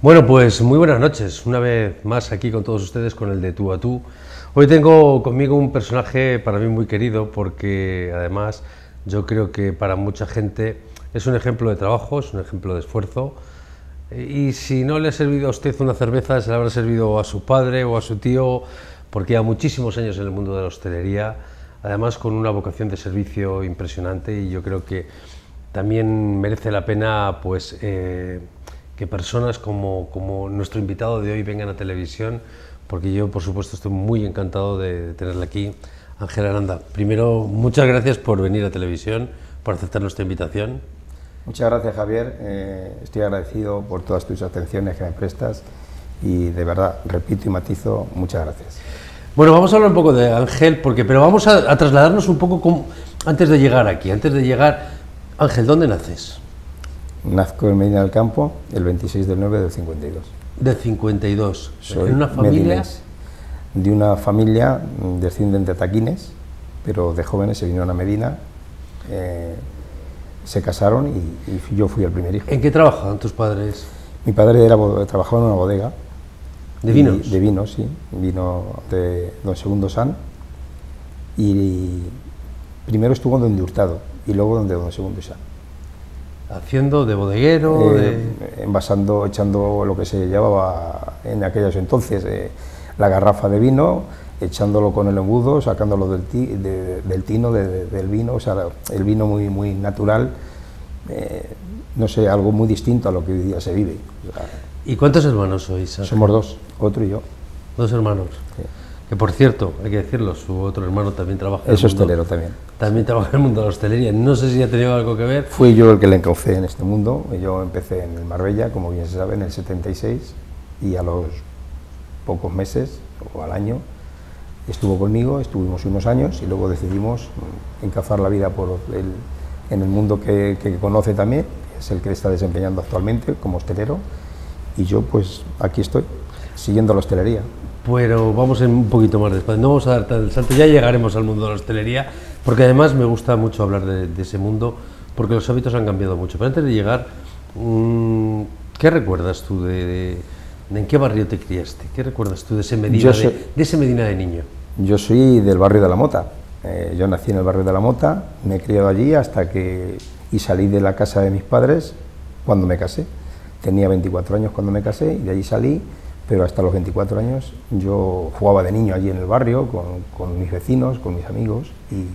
Bueno, pues muy buenas noches, una vez más aquí con todos ustedes con el de Tú a Tú. Hoy tengo conmigo un personaje para mí muy querido porque además yo creo que para mucha gente es un ejemplo de trabajo, es un ejemplo de esfuerzo y si no le ha servido a usted una cerveza se le habrá servido a su padre o a su tío porque lleva muchísimos años en el mundo de la hostelería, además con una vocación de servicio impresionante y yo creo que también merece la pena pues que personas como nuestro invitado de hoy vengan a televisión, porque yo, por supuesto, estoy muy encantado de tenerla aquí. Ángel Aranda, primero, muchas gracias por venir a televisión, por aceptar nuestra invitación. Muchas gracias, Javier. Estoy agradecido por todas tus atenciones que me prestas y, de verdad, repito y matizo, muchas gracias. Bueno, vamos a hablar un poco de Ángel, pero vamos a trasladarnos un poco antes de llegar aquí, Ángel, ¿dónde naces? Nazco en Medina del Campo el 26 del 9 del 52. Del 52. Soy ¿En una familia? De una familia descienden de taquines, pero de jóvenes se vinieron a Medina, se casaron y yo fui el primer hijo. ¿En qué trabajaban tus padres? Mi padre trabajaba en una bodega. ¿De vinos? De vinos, sí. Vino de Don Segundo San. Y primero estuvo donde Hurtado y luego donde Don Segundo San. Haciendo de bodeguero, envasando, echando lo que se llevaba en aquellos entonces, la garrafa de vino, echándolo con el embudo, sacándolo del tino, del vino, o sea, el vino muy natural, no sé, algo muy distinto a lo que hoy día se vive. O sea, ¿y cuántos hermanos sois? Somos dos, otro y yo. Dos hermanos. Sí. Que por cierto, hay que decirlo, su otro hermano también trabaja en el mundo. Es hostelero también. También trabaja en el mundo de la hostelería. No sé si ha tenido algo que ver. Fui yo el que le encaucé en este mundo. Yo empecé en el Marbella, como bien se sabe, en el 76, y a los pocos meses, o al año, estuvo conmigo, estuvimos unos años, y luego decidimos encauzar la vida en el mundo que conoce también, es el que está desempeñando actualmente como hostelero, y yo pues aquí estoy, siguiendo la hostelería. Pero vamos un poquito más despacio, no vamos a dar el salto, ya llegaremos al mundo de la hostelería, porque además me gusta mucho hablar de ese mundo, porque los hábitos han cambiado mucho. Pero antes de llegar, ¿qué recuerdas tú de en qué barrio te criaste? ¿Qué recuerdas tú de ese Medina de niño? Yo soy del barrio de la Mota. Yo nací en el barrio de la Mota, me he criado allí y salí de la casa de mis padres cuando me casé. Tenía 24 años cuando me casé y de allí salí. Pero hasta los 24 años yo jugaba de niño allí en el barrio con mis vecinos, con mis amigos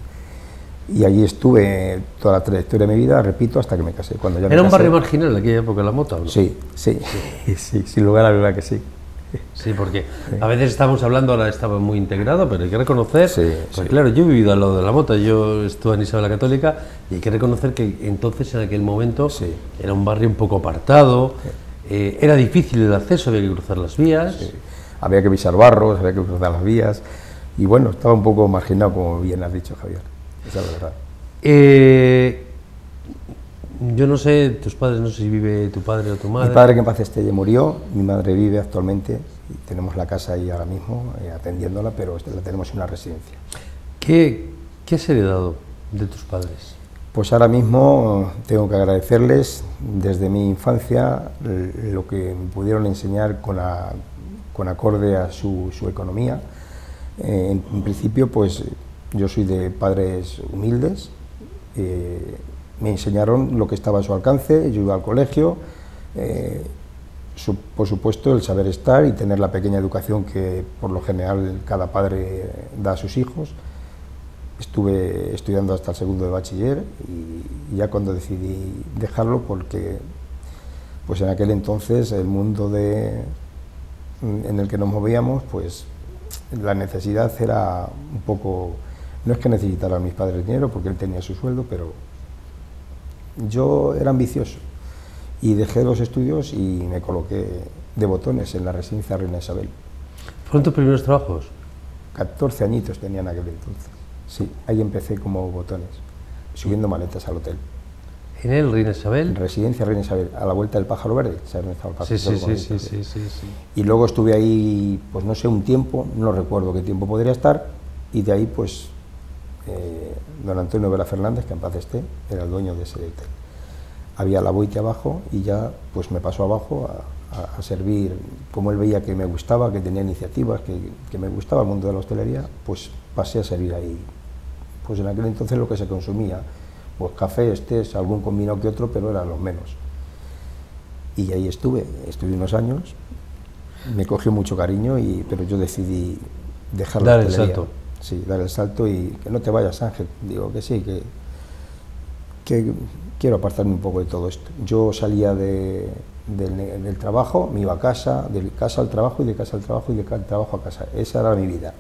y allí estuve toda la trayectoria de mi vida, repito, hasta que me casé. Cuando ya ¿Era un barrio marginal de aquella época, La Mota, ¿o no? Sí, sin lugar a duda que sí. Sí, porque a veces estamos hablando, ahora estaba muy integrado, pero hay que reconocer, pues claro, yo he vivido al lado de La Mota, yo estuve en Isabel la Católica y hay que reconocer que entonces, en aquel momento, era un barrio un poco apartado. Era difícil el acceso, había que cruzar las vías. Sí. Había que pisar barros, había que cruzar las vías. Y bueno, estaba un poco marginado, como bien has dicho, Javier. Esa es la verdad. Yo no sé, tus padres, no sé si vive tu padre o tu madre. Mi padre, que en paz esté, murió. Mi madre vive actualmente. Y tenemos la casa ahí ahora mismo, atendiéndola, pero la tenemos en una residencia. ¿Qué has heredado de tus padres? Pues ahora mismo tengo que agradecerles desde mi infancia lo que me pudieron enseñar con acorde a su economía. En principio, pues yo soy de padres humildes, me enseñaron lo que estaba a su alcance, yo iba al colegio, por supuesto el saber estar y tener la pequeña educación que por lo general cada padre da a sus hijos. Estuve estudiando hasta el segundo de bachiller y ya cuando decidí dejarlo, porque pues en aquel entonces el mundo en el que nos movíamos, pues la necesidad era un poco, no es que necesitara a mis padres dinero, porque él tenía su sueldo, pero yo era ambicioso y dejé los estudios y me coloqué de botones en la residencia Reina Isabel. ¿Fueron tus primeros trabajos? 14 añitos tenía en aquel entonces. Sí, ahí empecé como botones, subiendo maletas al hotel. ¿En el Reina Isabel? En residencia Reina Isabel, a la vuelta del Pájaro Verde, ¿sabes dónde estaba el Pájaro Verde? Sí. Y luego estuve ahí, pues no sé, un tiempo, no recuerdo qué tiempo podría estar, y de ahí pues don Antonio Vera Fernández, que en paz esté, era el dueño de ese hotel. Había la boite abajo y ya pues me pasó abajo a servir, como él veía que me gustaba, que tenía iniciativas, que me gustaba el mundo de la hostelería, pues pasé a servir ahí. Pues en aquel entonces lo que se consumía, pues café, tés, algún combinado que otro, pero eran los menos. Y ahí estuve unos años, me cogió mucho cariño, pero yo decidí dejar la hostelería. Dar el salto. Sí, dar el salto y que no te vayas, Ángel. Digo que sí, que quiero apartarme un poco de todo esto. Yo salía del trabajo, me iba a casa, de casa al trabajo y de casa al trabajo y de trabajo a casa. Esa era mi vida.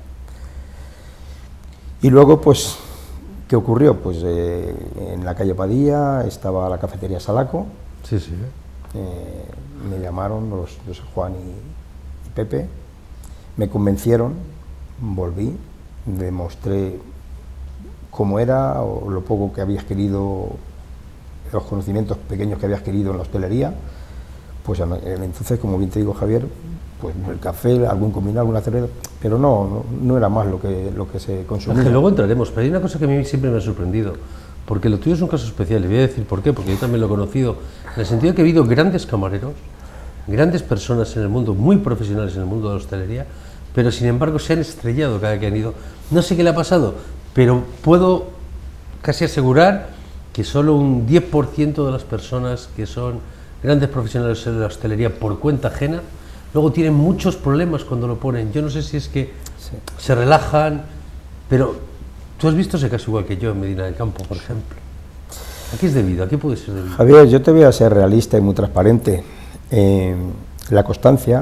Y luego, pues, ¿qué ocurrió? Pues en la calle Padilla estaba la cafetería Salaco. Sí, sí. Me llamaron los Juan y Pepe, me convencieron, volví, demostré cómo era, o lo poco que había adquirido, los conocimientos pequeños que había adquirido en la hostelería. Pues entonces, como bien te digo, Javier, pues el café, algún combinado, alguna cerveza, pero no era más lo que se consumía. Es que luego entraremos, pero hay una cosa que a mí siempre me ha sorprendido, porque lo tuyo es un caso especial, y voy a decir por qué, porque yo también lo he conocido, en el sentido que ha habido grandes camareros, grandes personas en el mundo, muy profesionales en el mundo de la hostelería, pero sin embargo se han estrellado cada que han ido. No sé qué le ha pasado, pero puedo casi asegurar que solo un 10% de las personas que son grandes profesionales en la hostelería por cuenta ajena, luego tienen muchos problemas cuando lo ponen. Yo no sé si es que se relajan, pero tú has visto ese caso igual que yo en Medina del Campo, por ejemplo. ¿A qué es debido? ¿A qué puede ser debido? Javier, yo te voy a ser realista y muy transparente. La constancia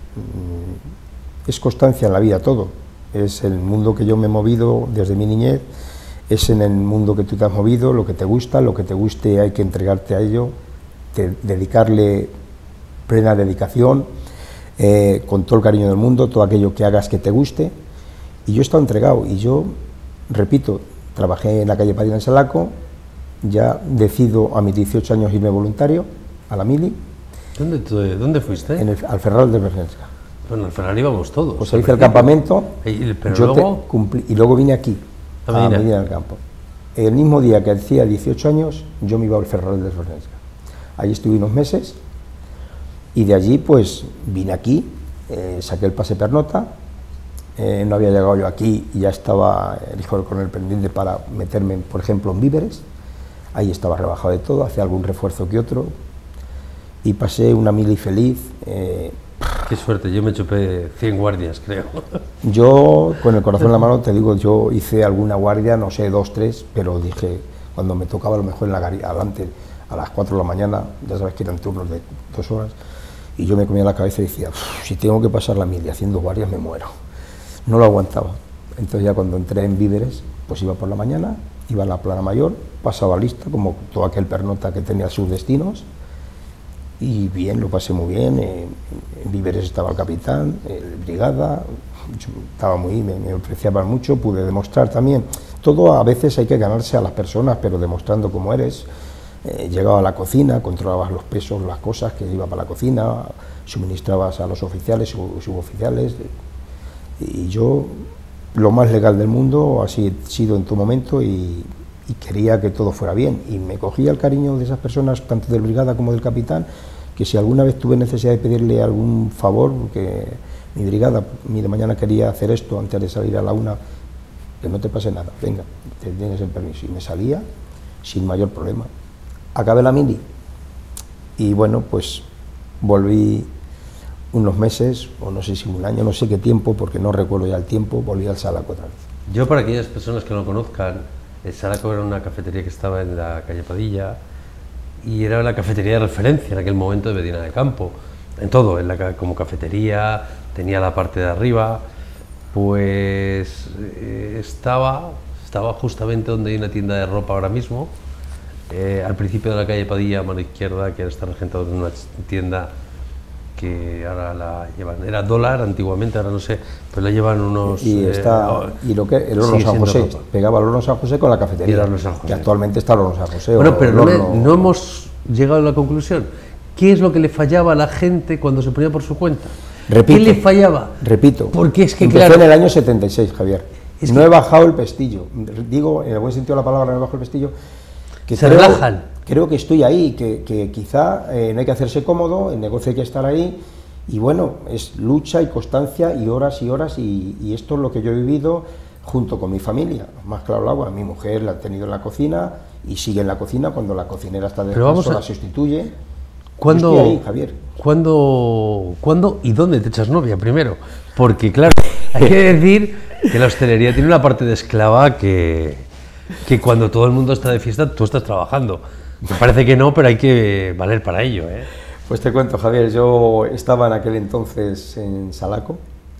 es constancia en la vida todo. Es el mundo que yo me he movido desde mi niñez, es en el mundo que tú te has movido, lo que te guste hay que entregarte a ello, dedicarle plena dedicación, con todo el cariño del mundo, todo aquello que hagas que te guste. Y yo he estado entregado, y yo, repito, trabajé en la calle Padilla en Salaco, ya decido a mis 18 años irme voluntario a la mili. ¿Dónde fuiste? Al Ferral de Bernesga. Bueno, al Ferral íbamos todos. Pues hice el campamento, pero luego cumplí, y luego vine aquí, a Medina del Campo. El mismo día que hacía 18 años, yo me iba al Ferral de Bernesga. Allí estuve unos meses, y de allí pues vine aquí, saqué el pase pernota, no había llegado yo aquí y ya estaba el hijo del coronel pendiente para meterme, por ejemplo, en víveres. Ahí estaba rebajado de todo, hacía algún refuerzo que otro, y pasé una mili feliz. Qué suerte, yo me chupé 100 guardias, creo. Yo, con el corazón en la mano, te digo, yo hice alguna guardia, no sé, 2, 3, pero dije, cuando me tocaba a lo mejor en la adelante, a las 4 de la mañana, ya sabes que eran turnos de 2 horas, y yo me comía la cabeza y decía, si tengo que pasar la mili haciendo guardias me muero. No lo aguantaba. Entonces ya cuando entré en víveres, pues iba por la mañana, iba a la Plana Mayor, pasaba lista, como todo aquel pernota que tenía sus destinos, y bien, lo pasé muy bien. En víveres estaba el capitán, el brigada, estaba me apreciaban mucho, pude demostrar también. Todo a veces hay que ganarse a las personas, pero demostrando cómo eres. Llegaba a la cocina, controlabas los pesos, las cosas que iba para la cocina, suministrabas a los oficiales, suboficiales, y yo, lo más legal del mundo, así he sido en tu momento, y quería que todo fuera bien, y me cogía el cariño de esas personas, tanto del brigada como del capitán, que si alguna vez tuve necesidad de pedirle algún favor, porque mi brigada, mire, mañana quería hacer esto antes de salir a la 1, que no te pase nada, venga, te tienes el permiso, y me salía sin mayor problema. Acabé la mili, y bueno, pues volví unos meses, o no sé si un año, no sé qué tiempo, porque no recuerdo ya el tiempo, volví al Salaco otra vez. Yo, para aquellas personas que no lo conozcan, el Salaco era una cafetería que estaba en la calle Padilla, y era la cafetería de referencia en aquel momento de Medina del Campo, en todo, como cafetería, tenía la parte de arriba, pues estaba justamente donde hay una tienda de ropa ahora mismo, al principio de la calle Padilla, a mano izquierda, que ahora está regentado en una tienda que ahora la llevan, era Dólar antiguamente, ahora no sé, pues la llevan unos... Y lo que el horno San José, ropa. Pegaba el horno San José con la cafetería, que actualmente está el horno San José. Bueno, pero no hemos llegado a la conclusión. ¿Qué es lo que le fallaba a la gente cuando se ponía por su cuenta? Repito, ¿qué le fallaba? Repito, porque es que empecé claro, en el año 76, Javier. No he bajado el pestillo, digo, en el buen sentido de la palabra, no he bajado el pestillo. Que creo que estoy ahí, que quizá no hay que hacerse cómodo, el negocio hay que estar ahí, y bueno, es lucha y constancia y horas, y esto es lo que yo he vivido junto con mi familia. Más claro el agua, mi mujer la ha tenido en la cocina y sigue en la cocina, cuando la cocinera está de descanso la sustituye. ¿Cuándo, yo estoy ahí, Javier. ¿Cuándo y dónde te echas novia primero? Porque claro, hay que decir que la hostelería tiene una parte de esclava que cuando todo el mundo está de fiesta, tú estás trabajando. Me parece que no, pero hay que valer para ello, ¿eh? Pues te cuento, Javier, yo estaba en aquel entonces en Salaco.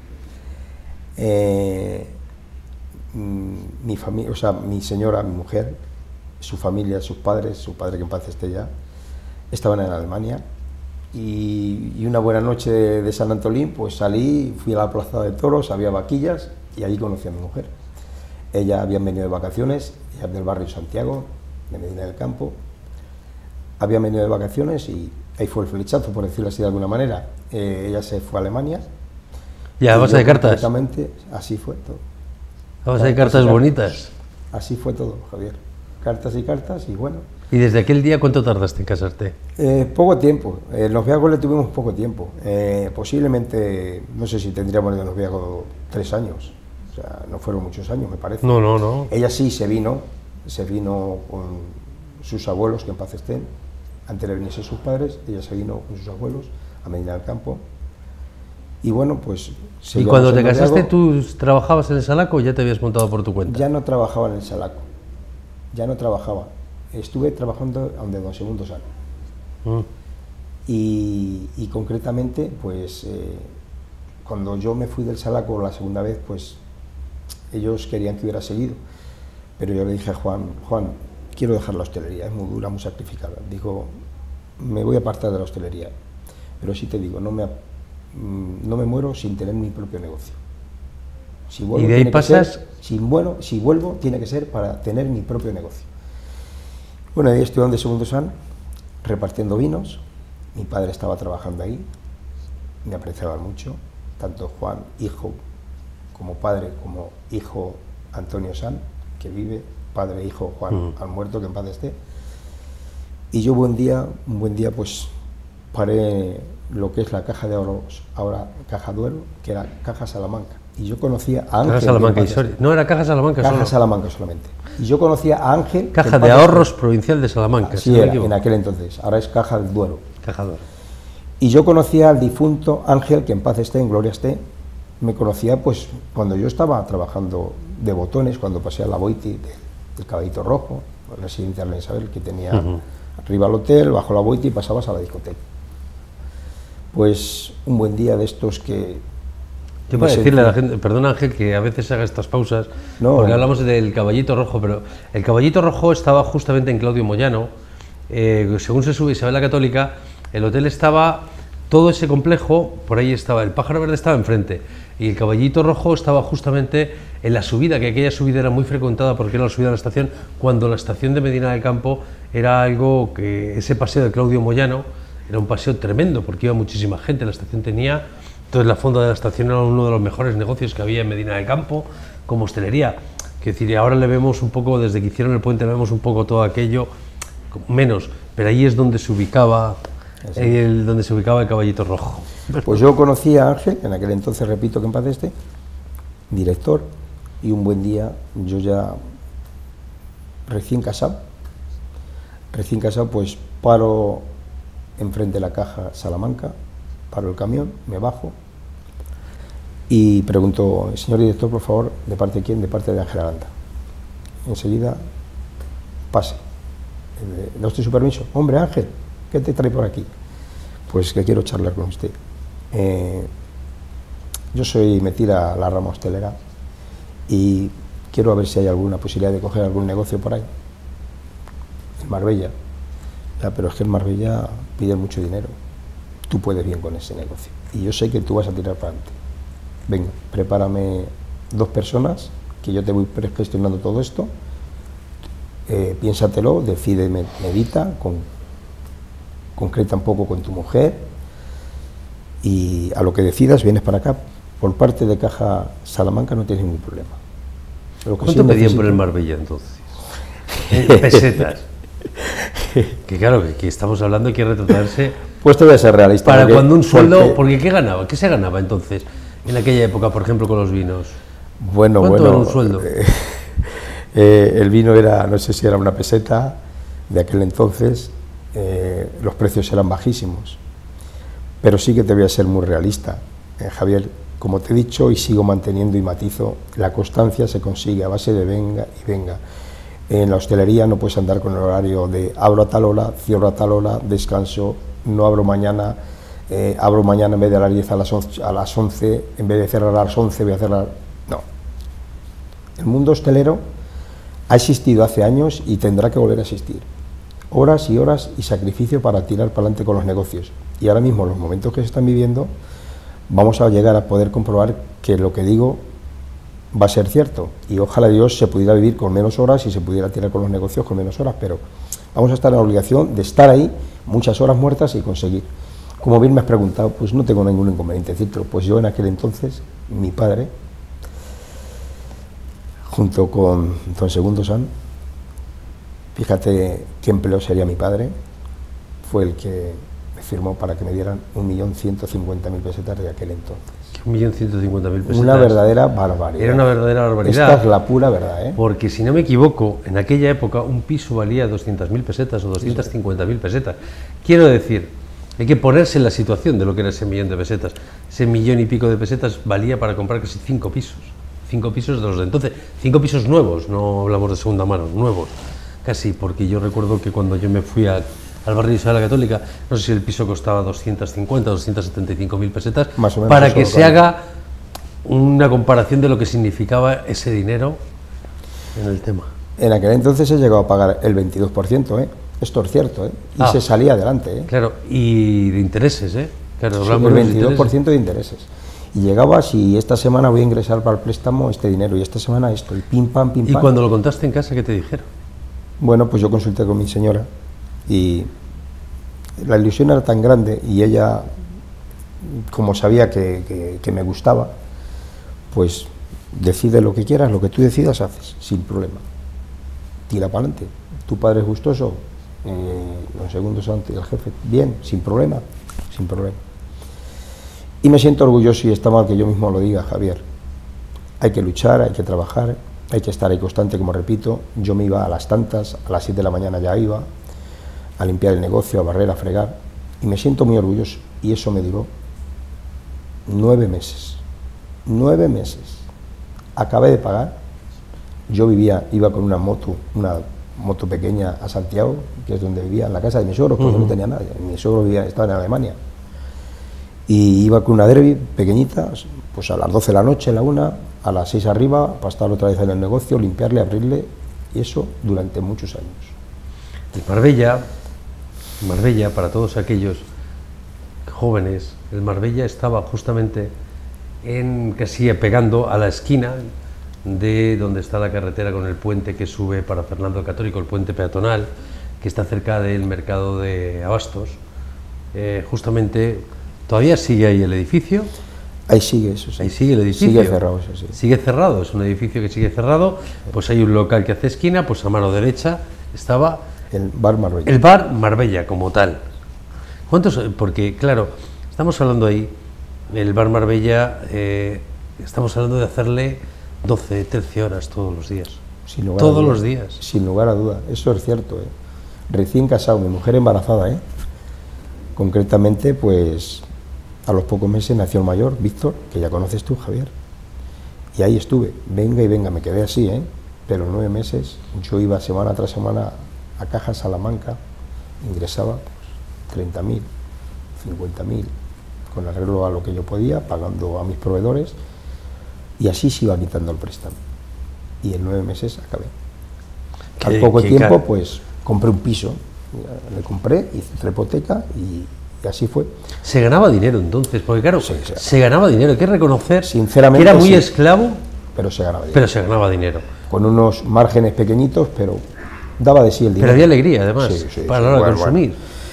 Mi familia, o sea, mi señora, mi mujer, su familia, sus padres, su padre que en paz esté ya, estaban en Alemania. Y una buena noche de San Antolín, pues salí, fui a la plaza de toros, había vaquillas y allí conocí a mi mujer. Ella había venido de vacaciones, ella es del barrio Santiago, de Medina del Campo. Había venido de vacaciones y ahí fue el flechazo, por decirlo así de alguna manera. Ella se fue a Alemania. ¿Ya vas a de cartas? Exactamente, así fue todo. ¿Vas a de cartas bonitas? Así fue todo, Javier. Cartas y bueno. ¿Y desde aquel día cuánto tardaste en casarte? Poco tiempo. El noviazgo le tuvimos poco tiempo. Posiblemente, no sé si tendríamos de noviazgo 3 años. O sea, no fueron muchos años, me parece. No. Ella sí se vino con sus abuelos, que en paz estén. Antes de venirse sus padres, ella se vino con sus abuelos a Medina del Campo. Y bueno, pues... ¿Y cuando te casaste tú trabajabas en el Salaco o ya te habías montado por tu cuenta? Ya no trabajaba en el Salaco, ya no trabajaba. Estuve trabajando donde don Segundo San. Y concretamente, pues, cuando yo me fui del Salaco la segunda vez, pues, ellos querían que hubiera seguido. Pero yo le dije a Juan, quiero dejar la hostelería, es muy dura, muy sacrificada. Digo, me voy a apartar de la hostelería, pero sí te digo, no me muero sin tener mi propio negocio. Si vuelvo, ¿Y de ahí pasas? Si vuelvo, tiene que ser para tener mi propio negocio. Bueno, ahí estuve de Segundo San, repartiendo vinos. Mi padre estaba trabajando ahí, me apreciaban mucho, tanto Juan, hijo, como padre, como hijo Antonio San, que vive, padre, hijo, Juan, al muerto, que en paz esté. Y yo un buen día, pues, paré lo que es la Caja de Ahorros, ahora Caja Duero, que era Caja Salamanca. Y yo conocía a Ángel. Caja Salamanca, no era Caja Salamanca Caja Salamanca solamente. Y yo conocía a Ángel. Caja de Ahorros Provincial de Salamanca. Sí, era, en aquel entonces. Ahora es Caja del Duero. Caja Duero. Y yo conocía al difunto Ángel, que en paz esté, en gloria esté. Me conocía, pues, cuando yo estaba trabajando de botones, cuando pasé a la Boiti del Caballito Rojo, la residencia de la Isabel, que tenía arriba el hotel, bajo la Boiti y pasabas a la discoteca. Pues un buen día de estos que... Yo para decirle a la gente, perdona Ángel que a veces haga estas pausas, porque hablamos del Caballito Rojo, pero el Caballito Rojo estaba justamente en Claudio Moyano. Según se sube Isabel la Católica, el hotel estaba, todo ese complejo, por ahí estaba, el Pájaro Verde estaba enfrente, y el Caballito Rojo estaba justamente en la subida, que aquella subida era muy frecuentada porque era la subida de la estación, cuando la estación de Medina del Campo era algo que, ese paseo de Claudio Moyano, era un paseo tremendo, porque iba muchísima gente, la estación tenía... Entonces la fonda de la estación era uno de los mejores negocios que había en Medina del Campo, como hostelería. Que decir, ahora le vemos un poco, desde que hicieron el puente, le vemos un poco todo aquello, menos, pero ahí es donde se ubicaba, donde se ubicaba el Caballito Rojo. Pues yo conocí a Ángel, en aquel entonces, repito, que en paz esté, director, y un buen día, yo ya recién casado, pues paro enfrente de la Caja Salamanca, paro el camión, me bajo y pregunto, señor director, por favor, ¿de parte de quién? De parte de Ángel Aranda. Enseguida, pase. ¿Da usted su permiso? Hombre, Ángel, ¿qué te trae por aquí? Pues que quiero charlar con usted. Yo me tira la rama hostelera y quiero ver si hay alguna posibilidad de coger algún negocio por ahí. En Marbella. Ya, pero es que en Marbella piden mucho dinero. Tú puedes bien con ese negocio y yo sé que tú vas a tirar para adelante. Venga, prepárame 2 personas, que yo te voy gestionando todo esto, piénsatelo, decide, medita, concreta un poco con tu mujer y a lo que decidas vienes para acá. Por parte de Caja Salamanca no tienes ningún problema. ¿Cuánto pedían por el Marbella entonces? Pesetas. Que claro, que estamos hablando, hay que retratarse... Pues te voy a ser realista. Para cuando un sueldo... Porque ¿qué ganaba? ¿Qué se ganaba entonces, en aquella época, por ejemplo, con los vinos? Bueno, ¿Cuánto era un sueldo? El vino era, no sé si era una peseta, de aquel entonces, los precios eran bajísimos. Pero sí que te voy a ser muy realista, Javier. Como te he dicho y sigo manteniendo y matizo, la constancia se consigue a base de venga y venga. En la hostelería no puedes andar con el horario de abro a tal hora, cierro a tal hora, descanso, no abro mañana, abro mañana en vez de a las 10 a las 11, en vez de cerrar a las 11 voy a cerrar... No. El mundo hostelero ha existido hace años y tendrá que volver a existir. Horas y horas y sacrificio para tirar para adelante con los negocios. Y ahora mismo, los momentos que se están viviendo, vamos a llegar a poder comprobar que lo que digo va a ser cierto, y ojalá Dios se pudiera vivir con menos horas y se pudiera tirar con los negocios con menos horas, pero vamos a estar en la obligación de estar ahí muchas horas muertas y conseguir. Como bien me has preguntado, pues no tengo ningún inconveniente decirlo, pues yo en aquel entonces, mi padre, junto con don Segundo San, fíjate qué empleo sería mi padre, fue el que me firmó para que me dieran 1.150.000 pesetas de aquel entonces. 1.150.000 pesetas. Una verdadera barbaridad. Era una verdadera barbaridad. Esta es la pura verdad, ¿eh? Porque si no me equivoco, en aquella época un piso valía 200.000 pesetas o 250.000 pesetas. Quiero decir, hay que ponerse en la situación de lo que era ese millón de pesetas. Ese millón y pico de pesetas valía para comprar casi 5 pisos. 5 pisos de los de entonces. 5 pisos nuevos, no hablamos de segunda mano, nuevos. Casi, porque yo recuerdo que cuando yo me fui al barrio de Isabel la Católica, no sé si el piso costaba 250 o 275.000 pesetas, más o menos, para que se haga una comparación de lo que significaba ese dinero en el tema. En aquel entonces se llegó a pagar el 22%, ¿eh? Esto es cierto, ¿eh? Y se salía adelante, ¿eh? Claro, y de intereses, ¿eh? Claro, sí, el 22% de intereses. Y llegabas y esta semana voy a ingresar para el préstamo este dinero y esta semana esto, y pim pam, pim pam. ¿Y cuando lo contaste en casa, qué te dijeron? Bueno, pues yo consulté con mi señora y la ilusión era tan grande y ella, como sabía que me gustaba, pues decide lo que quieras, lo que tú decidas haces, sin problema. Tira para adelante. Tu padre es gustoso, los segundos antes el jefe, bien, sin problema, sin problema. Y me siento orgulloso, y está mal que yo mismo lo diga, Javier. Hay que luchar, hay que trabajar, hay que estar ahí constante, como repito. Yo me iba a las tantas, a las 7 de la mañana ya iba a limpiar el negocio, a barrer, a fregar, y me siento muy orgulloso. Y eso me duró 9 meses. 9 meses. Acabé de pagar. Yo iba con una moto pequeña a Santiago, que es donde vivía, en la casa de mis suegros, porque no tenía nadie. Mi suegro estaba en Alemania. Y iba con una derby pequeñita, pues a las 12 de la noche, a la 1, a las 6 arriba, para estar otra vez en el negocio, limpiarle, abrirle, y eso durante muchos años. El Marbella, para todos aquellos jóvenes, el Marbella estaba justamente casi pegando a la esquina de donde está la carretera con el puente que sube para Fernando el Católico, el puente peatonal, que está cerca del mercado de Abastos. Justamente, ¿todavía sigue ahí el edificio? Ahí sigue, eso sí. Ahí sigue el edificio. Sigue cerrado, eso sí. Sigue cerrado, es un edificio que sigue cerrado. Pues hay un local que hace esquina, pues a mano derecha estaba el Bar Marbella. El Bar Marbella como tal. ¿Cuántos? Porque, claro, estamos hablando ahí, el Bar Marbella, estamos hablando de hacerle 12, 13 horas todos los días. Todos los días. Sin lugar a duda, eso es cierto, ¿eh? Recién casado, mi mujer embarazada, ¿eh? Concretamente, pues a los pocos meses nació el mayor, Víctor, que ya conoces tú, Javier. Y ahí estuve, venga y venga, me quedé así, ¿eh? Pero 9 meses, yo iba semana tras semana a Caja Salamanca, ingresaba pues, 30.000, 50.000, con arreglo a lo que yo podía, pagando a mis proveedores, y así se iba quitando el préstamo. Y en 9 meses acabé. Al poco tiempo, pues compré un piso, le compré, hice otra hipoteca y así fue. Se ganaba dinero entonces, porque claro, sí, se ganaba dinero, hay que reconocer, sinceramente, que era muy esclavo, pero se ganaba dinero. Pero se ganaba dinero. Con unos márgenes pequeñitos, pero daba de sí el dinero. Pero había alegría, además, para la hora de consumir.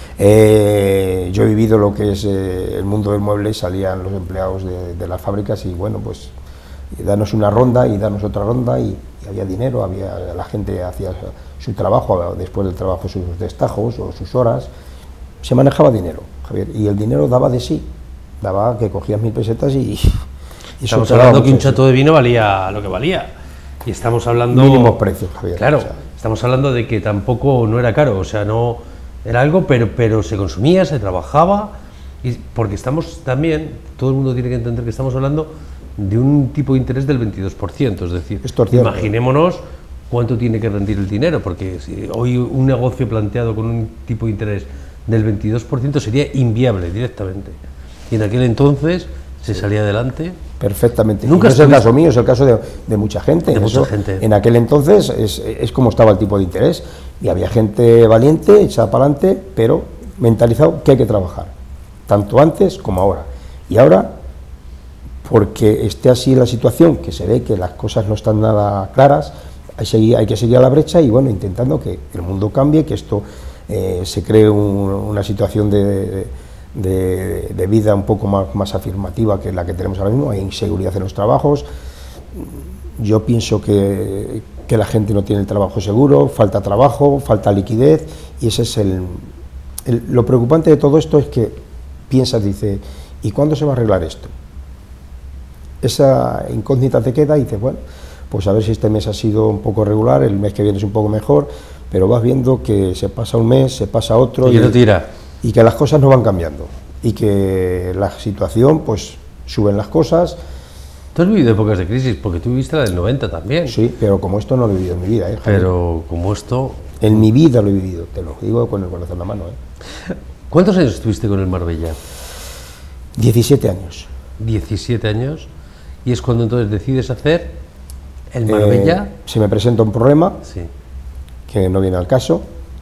Yo he vivido lo que es el mundo del mueble, salían los empleados de las fábricas y bueno, pues danos una ronda y danos otra ronda y había dinero, la gente hacía su trabajo, después del trabajo sus destajos o sus horas, se manejaba dinero, Javier, y el dinero daba de sí, daba que cogías 1000 pesetas y estamos hablando que un chato de vino valía lo que valía, y estamos hablando... Mínimos precios, Javier. Claro, o sea, estamos hablando de que tampoco no era caro, o sea, no era algo, pero se consumía, se trabajaba, y porque estamos también, todo el mundo tiene que entender que estamos hablando de un tipo de interés del 22%, es decir, imaginémonos cuánto tiene que rendir el dinero, porque si hoy un negocio planteado con un tipo de interés del 22% sería inviable directamente, y en aquel entonces se salía adelante. Perfectamente. Nunca no es el caso mío, es el caso de mucha gente. De mucha gente. En aquel entonces es como estaba el tipo de interés, y había gente valiente, echada para adelante, pero mentalizado que hay que trabajar, tanto antes como ahora. Y ahora, porque esté así la situación, que se ve que las cosas no están nada claras, hay que seguir a la brecha y bueno, intentando que el mundo cambie, que esto se cree una situación de vida un poco más afirmativa que la que tenemos ahora mismo. Hay inseguridad en los trabajos, yo pienso que la gente no tiene el trabajo seguro, falta liquidez, y ese es lo preocupante de todo esto, es que piensas, dice, ¿y cuándo se va a arreglar esto? Esa incógnita te queda y dices, bueno, pues a ver si este mes ha sido un poco regular, el mes que viene es un poco mejor, pero vas viendo que se pasa un mes, se pasa otro, y que las cosas no van cambiando, y que la situación, pues suben las cosas. Tú has vivido épocas de crisis, porque tú viviste la del 90 también. Sí, pero como esto no lo he vivido en mi vida, Javier. Pero como esto... En mi vida lo he vivido, te lo digo con el corazón en la mano. ¿Cuántos años estuviste con el Marbella? 17 años. 17 años, y es cuando entonces decides hacer el Marbella. Se me presenta un problema, sí, que no viene al caso,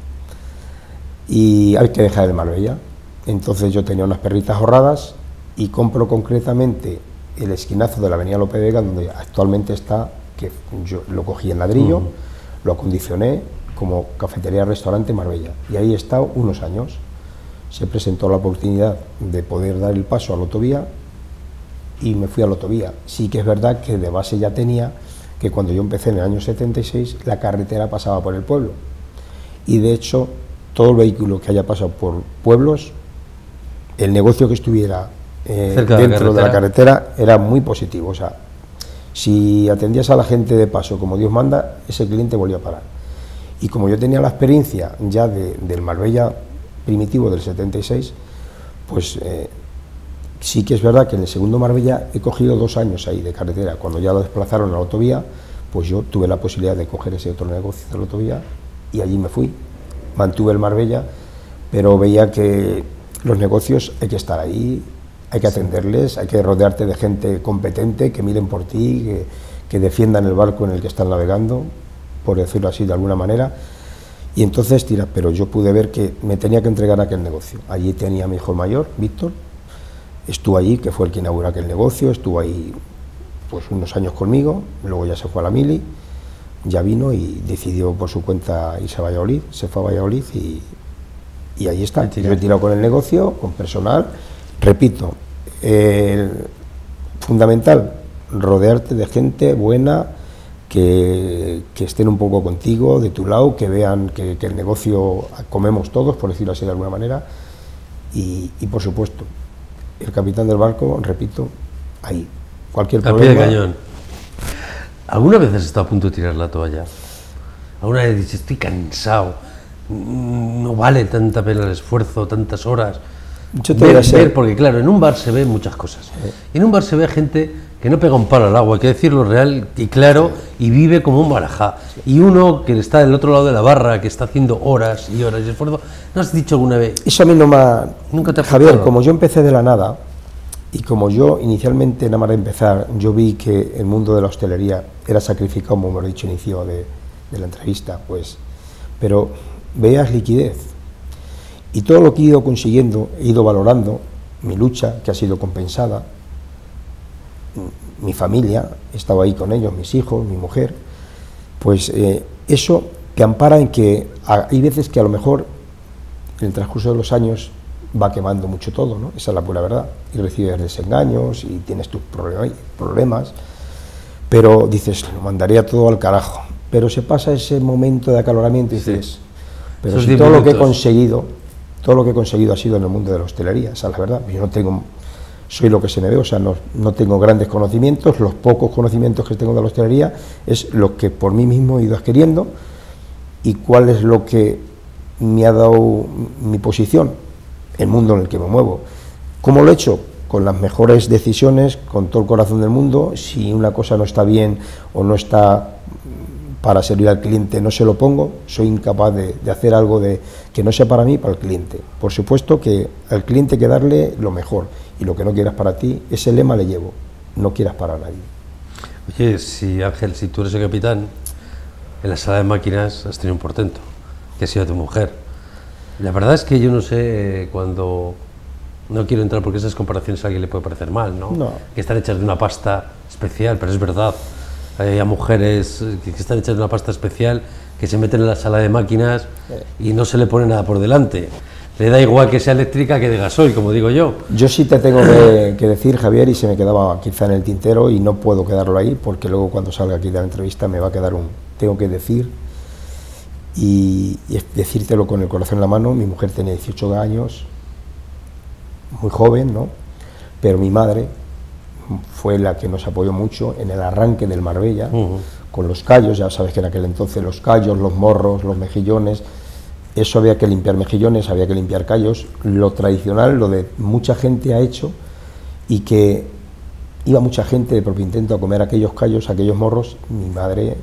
y hay que dejar el Marbella. Entonces yo tenía unas perritas ahorradas y compro concretamente el esquinazo de la avenida Lope de Vega, donde actualmente está, que yo lo cogí en ladrillo, lo acondicioné como cafetería-restaurante Marbella, y ahí he estado unos años. Se presentó la oportunidad de poder dar el paso a la autovía y me fui a la autovía. Sí que es verdad que de base ya tenía que cuando yo empecé en el año 76 la carretera pasaba por el pueblo, y de hecho todo el vehículo que haya pasado por pueblos, el negocio que estuviera dentro de la carretera era muy positivo. O sea, si atendías a la gente de paso como Dios manda, ese cliente volvía a parar. Y como yo tenía la experiencia ya del Marbella primitivo del 76, pues sí que es verdad que en el segundo Marbella he cogido 2 años ahí de carretera. Cuando ya lo desplazaron a la autovía, pues yo tuve la posibilidad de coger ese otro negocio de la autovía y allí me fui. Mantuve el Marbella, pero veía que los negocios hay que estar ahí, hay que atenderles, hay que rodearte de gente competente, que miren por ti, que defiendan el barco en el que están navegando, por decirlo así de alguna manera. Y entonces, pero yo pude ver que me tenía que entregar aquel negocio. Allí tenía a mi hijo mayor, Víctor, estuvo allí, que fue el que inauguró aquel negocio, estuvo ahí pues unos años conmigo, luego ya se fue a la mili, ya vino y decidió por su cuenta irse a Valladolid, se fue a Valladolid y ahí está. Yo he tirado con el negocio, con personal, repito, fundamental, rodearte de gente buena, que estén un poco contigo, de tu lado, que vean que el negocio comemos todos, por decirlo así de alguna manera, y por supuesto, el capitán del barco, repito, ahí, cualquier problema... A pie de cañón. ¿Alguna vez has estado a punto de tirar la toalla? ¿Alguna vez dices, estoy cansado, no vale tanta pena el esfuerzo, tantas horas? Porque claro, en un bar se ven muchas cosas. En un bar se ve gente que no pega un palo al agua, hay que decirlo real y claro, y vive como un barajá. Y uno que está del otro lado de la barra, que está haciendo horas y horas de esfuerzo, ¿no has dicho alguna vez? Eso a mí no me ha... Nunca te ha Javier, afectado. Como yo empecé de la nada, y como yo inicialmente, nada más de empezar, yo vi que el mundo de la hostelería era sacrificado, como hemos dicho inicio de la entrevista, pues, pero veías liquidez. Y todo lo que he ido consiguiendo, he ido valorando, mi lucha, que ha sido compensada, mi familia, he estado ahí con ellos, mis hijos, mi mujer, pues eso te ampara en que hay veces que a lo mejor en el transcurso de los años va quemando mucho todo, ¿no? Esa es la pura verdad, y recibes desengaños y tienes tus problemas, pero dices, lo mandaría todo al carajo, pero se pasa ese momento de acaloramiento y dices, pero si todo lo que he conseguido, ha sido en el mundo de la hostelería, esa es la verdad. Yo no tengo, soy lo que se me ve, o sea, no tengo grandes conocimientos, los pocos conocimientos que tengo de la hostelería es lo que por mí mismo he ido adquiriendo y cuál es lo que me ha dado mi posición, el mundo en el que me muevo. ¿Cómo lo he hecho? Con las mejores decisiones, con todo el corazón del mundo. Si una cosa no está bien o no está para servir al cliente, no se lo pongo, soy incapaz de hacer algo que no sea para mí, para el cliente. Por supuesto que al cliente hay que darle lo mejor, y lo que no quieras para ti, ese lema le llevo, no quieras para nadie. Oye, si Ángel, si tú eres el capitán, en la sala de máquinas has tenido un portento, que ha sido tu mujer. La verdad es que yo no sé cuando... No quiero entrar porque esas comparaciones a alguien le puede parecer mal, ¿no? No. Que están hechas de una pasta especial, pero es verdad. Hay mujeres que están hechas de una pasta especial que se meten en la sala de máquinas y no se le pone nada por delante. Le da igual que sea eléctrica que de gasoil, como digo yo. Yo sí te tengo que decir, Javier, y se me quedaba quizá en el tintero y no puedo quedarlo ahí porque luego cuando salga aquí de la entrevista me va a quedar tengo que decir y decírtelo con el corazón en la mano. Mi mujer tenía 18 años, muy joven, ¿no? Pero mi madre fue la que nos apoyó mucho en el arranque del Marbella, con los callos. Ya sabes que en aquel entonces los callos, los morros, los mejillones, eso había que limpiar mejillones, había que limpiar callos, lo tradicional, lo de mucha gente ha hecho, y que iba mucha gente de propio intento a comer aquellos callos, aquellos morros. Mi madre,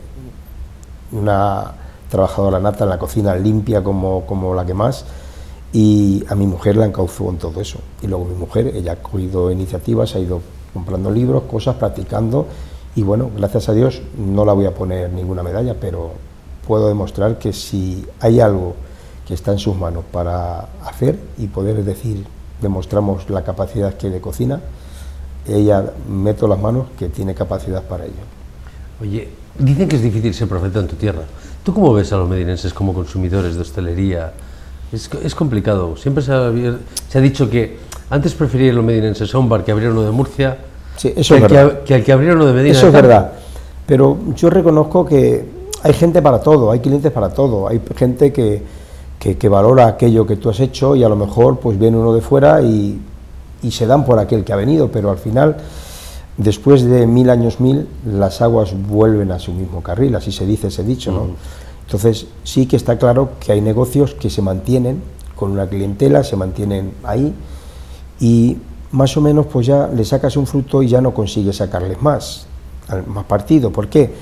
una trabajadora nata en la cocina, limpia como la que más, y a mi mujer la encauzó en todo eso. Y luego mi mujer, ella ha cogido iniciativas, ha ido comprando libros, cosas, practicando, y bueno, gracias a Dios no la voy a poner ninguna medalla, pero puedo demostrar que si hay algo que está en sus manos para hacer y poder decir, demostramos la capacidad que de cocina, ella meto las manos que tiene capacidad para ello. Oye, dicen que es difícil ser profeta en tu tierra. ¿Tú cómo ves a los medinenses como consumidores de hostelería? Es complicado. Siempre se ha dicho que antes preferían los medinenses a un bar que abriera uno de Murcia, sí, eso es verdad, que al que abriera uno de Medina. Eso es verdad, pero yo reconozco que hay gente para todo, hay clientes para todo, hay gente que valora aquello que tú has hecho y a lo mejor pues viene uno de fuera y se dan por aquel que ha venido, pero al final, después de 1000 años, las aguas vuelven a su mismo carril, así se dice ese dicho, ¿no? Entonces sí que está claro que hay negocios que se mantienen con una clientela, se mantienen ahí y más o menos pues ya le sacas un fruto y ya no consigues sacarles más partido. ¿Por qué?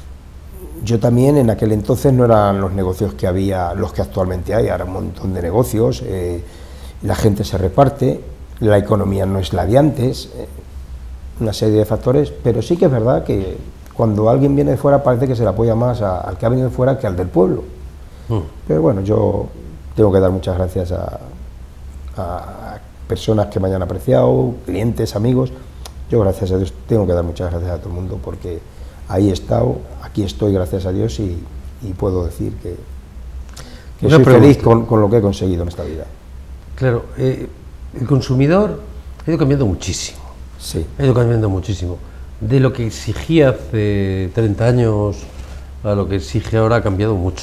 Yo también en aquel entonces no eran los negocios que había los que actualmente hay, ahora un montón de negocios, la gente se reparte, la economía no es la de antes, una serie de factores, pero sí que es verdad que cuando alguien viene de fuera parece que se le apoya más al que ha venido de fuera que al del pueblo. Pero bueno, yo tengo que dar muchas gracias a personas que me hayan apreciado, clientes, amigos. Yo, gracias a Dios, tengo que dar muchas gracias a todo el mundo porque ahí he estado, aquí estoy, gracias a Dios, y puedo decir que soy feliz con lo que he conseguido en esta vida. Claro, el consumidor ha ido cambiando muchísimo. Sí. Ha ido cambiando muchísimo. De lo que exigía hace 30 años a lo que exige ahora ha cambiado mucho.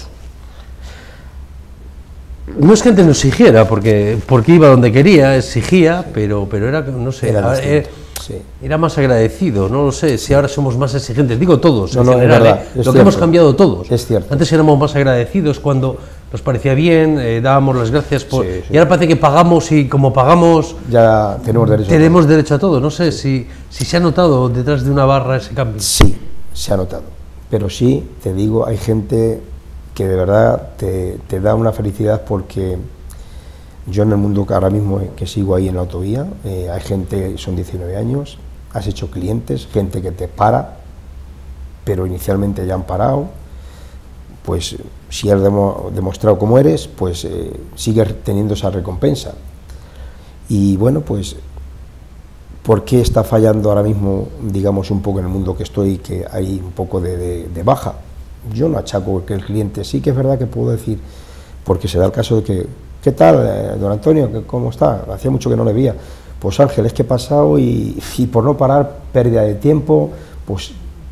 No es que antes no exigiera, porque iba donde quería, exigía, pero era, no sé, era más agradecido, no lo sé, si ahora somos más exigentes, digo todos, en general, lo que hemos cambiado todos. Es cierto. Antes éramos más agradecidos cuando nos parecía bien, dábamos las gracias por... Sí. Y ahora parece que pagamos y como pagamos... Ya tenemos derecho a todo. No sé si se ha notado detrás de una barra ese cambio. Sí, se ha notado, pero sí, te digo, hay gente que de verdad te da una felicidad porque yo en el mundo que ahora mismo que sigo ahí en la autovía, hay gente, son 19 años, has hecho clientes, gente que te para, pero inicialmente ya han parado, pues si has demostrado cómo eres, pues sigues teniendo esa recompensa. Y bueno, pues, ¿por qué está fallando ahora mismo, digamos, un poco en el mundo que estoy, que hay un poco de baja? Yo no achaco que el cliente, sí que es verdad que puedo decir, porque se da el caso de que, ¿qué tal, don Antonio? ¿Cómo está? Hacía mucho que no le veía. Pues Ángel, es que he pasado y por no parar, pérdida de tiempo, pues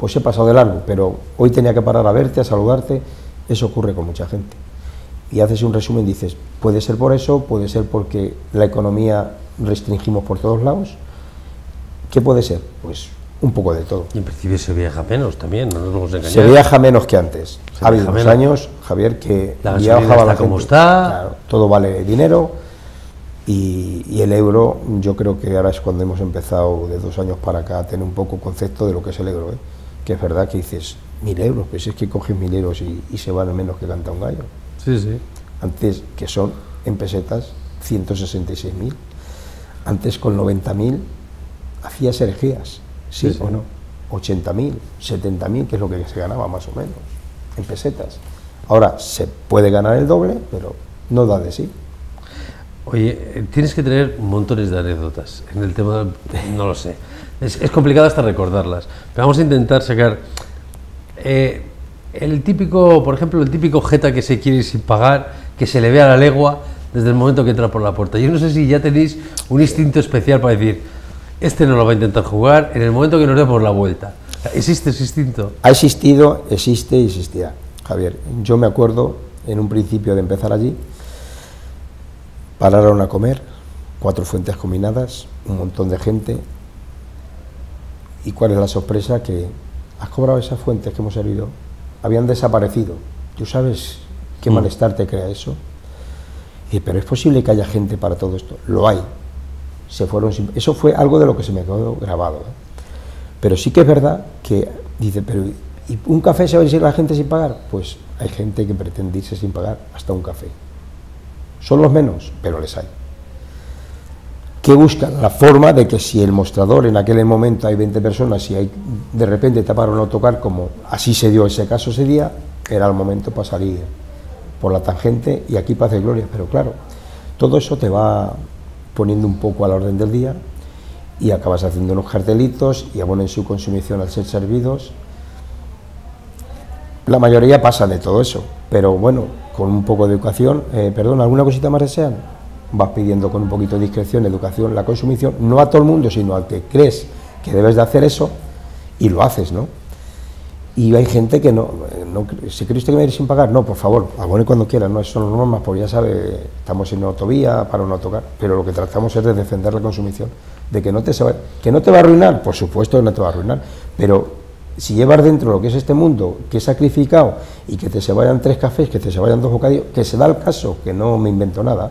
pues he pasado de largo, pero hoy tenía que parar a verte, a saludarte. Eso ocurre con mucha gente. Y haces un resumen y dices, puede ser por eso, puede ser porque la economía restringimos por todos lados. ¿Qué puede ser? Pues un poco de todo. Y en principio se viaja menos también, no nos vamos a engañar. Se viaja menos que antes. Ha habido unos años, Javier, que la gasolina está como está. Claro, todo vale dinero y el euro, yo creo que ahora es cuando hemos empezado de 2 años para acá a tener un poco concepto de lo que es el euro, ¿eh? Que es verdad que dices, 1.000 euros, pues es que coges 1.000 euros y se van menos que canta un gallo. Sí, sí. Antes, que son en pesetas 166.000. Antes con 90.000 hacías herejías, ¿sí o no? 80.000, 70.000, que es lo que se ganaba más o menos, en pesetas. Ahora se puede ganar el doble, pero no da de sí. Oye, tienes que tener montones de anécdotas en el tema, no lo sé, es complicado hasta recordarlas, pero vamos a intentar sacar el típico, por ejemplo, el típico jeta que se quiere ir sin pagar, que se le ve a la legua desde el momento que entra por la puerta. Yo no sé si ya tenéis un instinto especial para decir, este no lo va a intentar jugar en el momento que nos dé por la vuelta. ¿Existe ese instinto? Ha existido, existe y existirá, Javier. Yo me acuerdo, en un principio de empezar allí, pararon a comer, 4 fuentes combinadas, un montón de gente. ¿Y cuál es la sorpresa? Que has cobrado esas fuentes que hemos servido, habían desaparecido. ¿Tú sabes qué malestar te crea eso? Y, pero es posible que haya gente para todo esto. Lo hay. Se fueron sin... Eso fue algo de lo que se me quedó grabado, ¿eh? Pero sí que es verdad que dice, pero ¿y un café se va a ir la gente sin pagar? Pues hay gente que pretende irse sin pagar hasta un café. Son los menos, pero les hay. Que buscan la forma de que si el mostrador en aquel momento hay 20 personas y hay, de repente taparon un autocar, como así se dio ese caso ese día, era el momento para salir por la tangente y aquí paz y gloria. Pero claro, todo eso te va poniendo un poco a la orden del día y acabas haciendo unos cartelitos y abonen su consumición al ser servidos. La mayoría pasa de todo eso, pero bueno, con un poco de educación, perdón, ¿alguna cosita más desean? Vas pidiendo con un poquito de discreción, educación, la consumición, no a todo el mundo, sino al que crees que debes de hacer eso, y lo haces, ¿no? Y hay gente que no si quiere usted que me ir sin pagar, no, por favor, abone cuando quiera, no, eso son normas, porque ya sabe, estamos en una autovía para un autocar, pero lo que tratamos es de defender la consumición, de que no te va a arruinar, por supuesto que no te va a arruinar, pero si llevas dentro lo que es este mundo, que es sacrificado, y que te se vayan 3 cafés, que te se vayan 2 bocadillos, que se da el caso, que no me invento nada,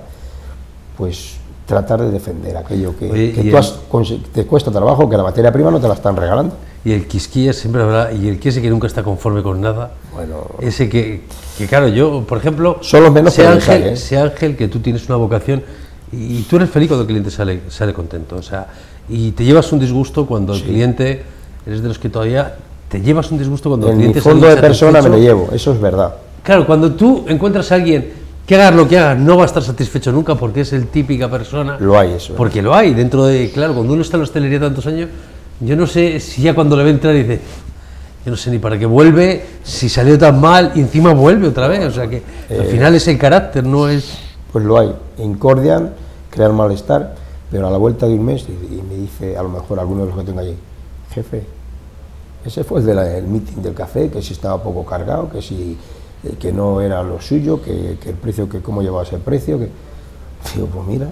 pues tratar de defender aquello que te cuesta trabajo, que la materia prima no te la están regalando. Y el quisquilla siempre habrá, y el que ese que nunca está conforme con nada, bueno, ese que claro, yo, por ejemplo, son los menos, sé Ángel, que tú tienes una vocación y tú eres feliz cuando el cliente sale contento, o sea, y te llevas un disgusto cuando el cliente, eres de los que todavía te llevas un disgusto cuando el cliente sale insatisfecho. En mi fondo de persona me lo llevo, eso es verdad. Claro, cuando tú encuentras a alguien que hagas lo que haga, no va a estar satisfecho nunca porque es el típica persona. Lo hay eso. Porque lo hay, dentro de, claro, cuando uno está en la hostelería tantos años, yo no sé si ya cuando le ve entrar dice, yo no sé ni para qué vuelve, si salió tan mal y encima vuelve otra vez, o sea que al final es el carácter, no es... Pues lo hay, incordian, crean malestar, pero a la vuelta de un mes, y me dice a lo mejor alguno de los que tengo allí, jefe, ese fue el meeting del café, que si estaba poco cargado, que no era lo suyo, que el precio, que cómo llevabas el precio, que... Digo, pues mira,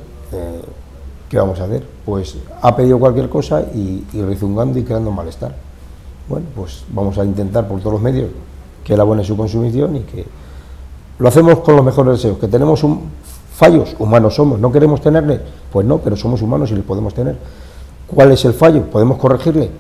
¿qué vamos a hacer? Pues ha pedido cualquier cosa y rezungando y creando malestar. Bueno, pues vamos a intentar por todos los medios que él abone su consumición y que lo hacemos con los mejores deseos. Que tenemos fallos, humanos somos, ¿no queremos tenerle? Pues no, pero somos humanos y les podemos tener. ¿Cuál es el fallo? ¿Podemos corregirle?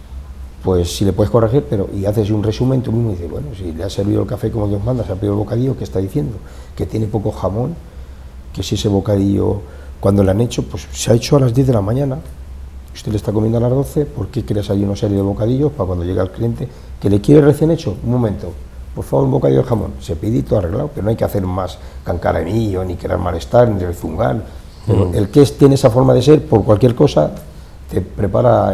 Pues si le puedes corregir, y haces un resumen, tú mismo dices, bueno, si le has servido el café como Dios manda, se ha pedido el bocadillo, ¿qué está diciendo? Que tiene poco jamón, que si ese bocadillo, cuando le han hecho, pues se ha hecho a las 10 de la mañana, usted le está comiendo a las 12, ¿por qué creas ahí una serie de bocadillos para cuando llega el cliente, que le quiere recién hecho? Un momento, por favor, un bocadillo de jamón, se pide y todo arreglado, pero no hay que hacer más cancaramillo, ni crear malestar, ni rezungar, pero el que tiene esa forma de ser, por cualquier cosa, te prepara...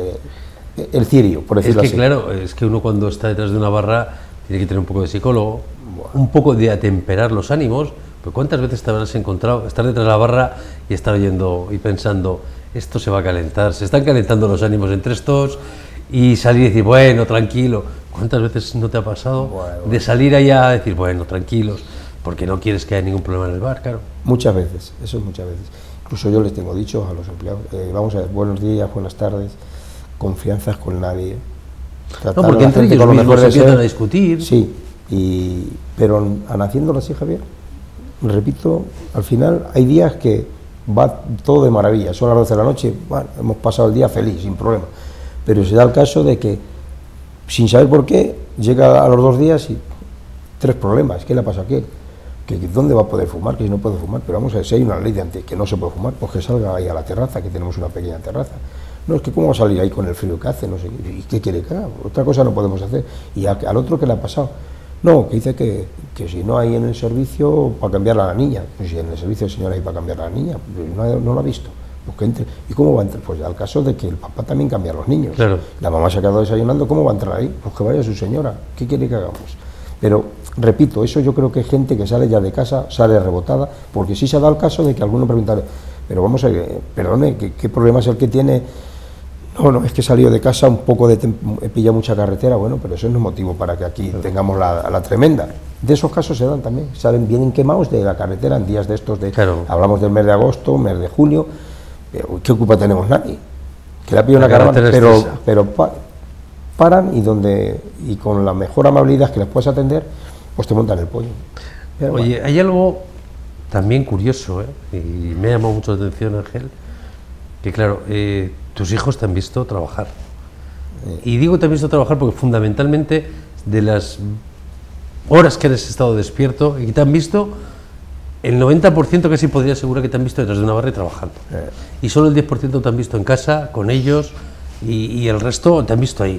el cirio, por decirlo así. Es que claro, es que uno cuando está detrás de una barra tiene que tener un poco de psicólogo, un poco de atemperar los ánimos, pues ¿cuántas veces te habrás encontrado estar detrás de la barra y estar oyendo y pensando, esto se va a calentar, se están calentando los ánimos entre estos y salir y decir, bueno, tranquilo. ¿Cuántas veces no te ha pasado de salir allá a decir, bueno, tranquilos, porque no quieres que haya ningún problema en el bar, claro? Muchas veces, eso es muchas veces. Incluso yo les tengo dicho a los empleados, vamos a ver, buenos días, buenas tardes, confianzas con nadie. No, porque entre ellos mismos se empiezan a discutir. Sí, pero haciéndolo así, Javier, repito, al final hay días que va todo de maravilla, son las 12 de la noche, bueno, hemos pasado el día feliz, sin problema, pero se da el caso de que, sin saber por qué, llega a los 2 días y 3 problemas. ¿Qué le pasa a aquel? Que ¿dónde va a poder fumar? Que si no puede fumar, pero vamos a ver, si hay una ley de antes que no se puede fumar, pues que salga ahí a la terraza, que tenemos una pequeña terraza. No, es que cómo va a salir ahí con el frío que hace, no sé, ¿y qué quiere que haga? Otra cosa no podemos hacer. Y al otro, ¿qué le ha pasado? No, que dice que si no hay en el servicio, para cambiar a la niña. Pues si en el servicio el señor hay para cambiar a la niña, pues no lo ha visto. Pues que entre. ¿Y cómo va a entrar? Pues al caso de que el papá también cambia a los niños. Claro. La mamá se ha quedado desayunando, ¿cómo va a entrar ahí? Pues que vaya su señora. ¿Qué quiere que hagamos? Pero, repito, eso yo creo que hay gente que sale ya de casa, sale rebotada, porque sí se ha dado el caso de que alguno pregunta, pero vamos a ver, perdone, ¿qué problema es el que tiene? No, es que he salido de casa un poco he pillado mucha carretera, bueno, pero eso no es motivo para que aquí tengamos la tremenda. De esos casos se dan también, vienen quemados de la carretera en días de estos, claro. Hablamos del mes de agosto, mes de junio, ¿qué culpa tenemos nadie? Que le ha pillado una caravana, pero paran y con la mejor amabilidad que les puedes atender, pues te montan el pollo. Pero oye, hay algo también curioso, y me ha llamado mucho la atención, Ángel, que claro, tus hijos te han visto trabajar. Y digo te han visto trabajar porque fundamentalmente de las horas que has estado despierto y que te han visto, el 90% casi podría asegurar que te han visto detrás de una barra y trabajando. Y solo el 10% te han visto en casa, con ellos, y el resto te han visto ahí.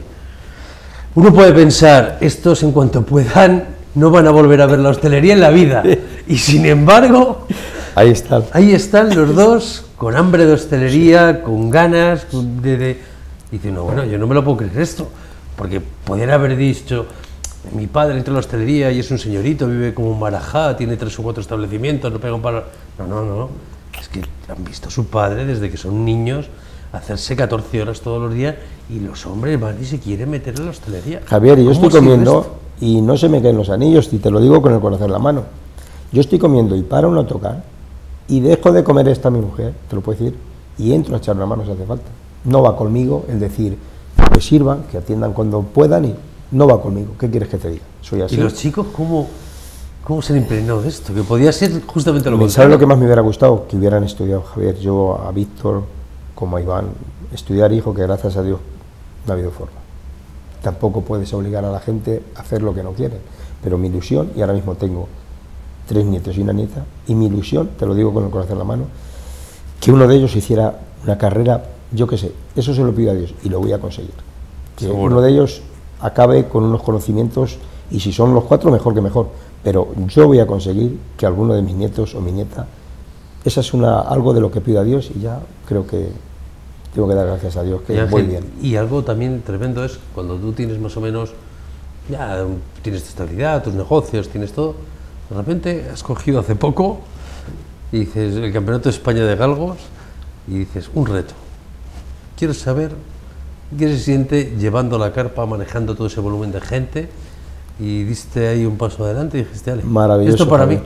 Uno puede pensar, estos en cuanto puedan no van a volver a ver la hostelería en la vida. Y sin embargo, ahí están los dos, con hambre de hostelería, con ganas, y dice, no, bueno, yo no me lo puedo creer esto, porque podrían haber dicho, mi padre entró en la hostelería y es un señorito, vive como un marajá, tiene 3 o 4 establecimientos, no pega un palo. No, es que han visto a su padre desde que son niños hacerse 14 horas todos los días y los hombres van y se quieren meter en la hostelería. Javier, yo estoy comiendo y no se me caen los anillos, y te lo digo con el corazón en la mano. Yo estoy comiendo y paro un autocar y dejo de comer esta mi mujer, te lo puedo decir, y entro a echar la mano si hace falta. No va conmigo el decir que sirvan, que atiendan cuando puedan, y no va conmigo. ¿Qué quieres que te diga? Soy así. ¿Y los chicos cómo se han impregnado de esto? Que podía ser justamente lo contrario. ¿Sabes lo que más me hubiera gustado? Que hubieran estudiado, Javier, yo a Víctor, como a Iván, estudiar, hijo, que gracias a Dios no ha habido forma. Tampoco puedes obligar a la gente a hacer lo que no quieren, pero mi ilusión, y ahora mismo tengo 3 nietos y una nieta, y mi ilusión, te lo digo con el corazón en la mano, que uno de ellos hiciera una carrera, yo qué sé, eso se lo pido a Dios y lo voy a conseguir. Que uno de ellos acabe con unos conocimientos, y si son los 4, mejor que mejor, pero yo voy a conseguir que alguno de mis nietos o mi nieta, esa es algo de lo que pido a Dios, y ya creo que tengo que dar gracias a Dios, que voy bien. Y algo también tremendo es cuando tú tienes más o menos, ya tienes tu estabilidad, tus negocios, tienes todo, de repente has cogido hace poco y dices el Campeonato de España de Galgos y dices un reto. Quiero saber qué se siente llevando la carpa, manejando todo ese volumen de gente, y diste ahí un paso adelante y dijiste, vale, maravilloso, esto para mí.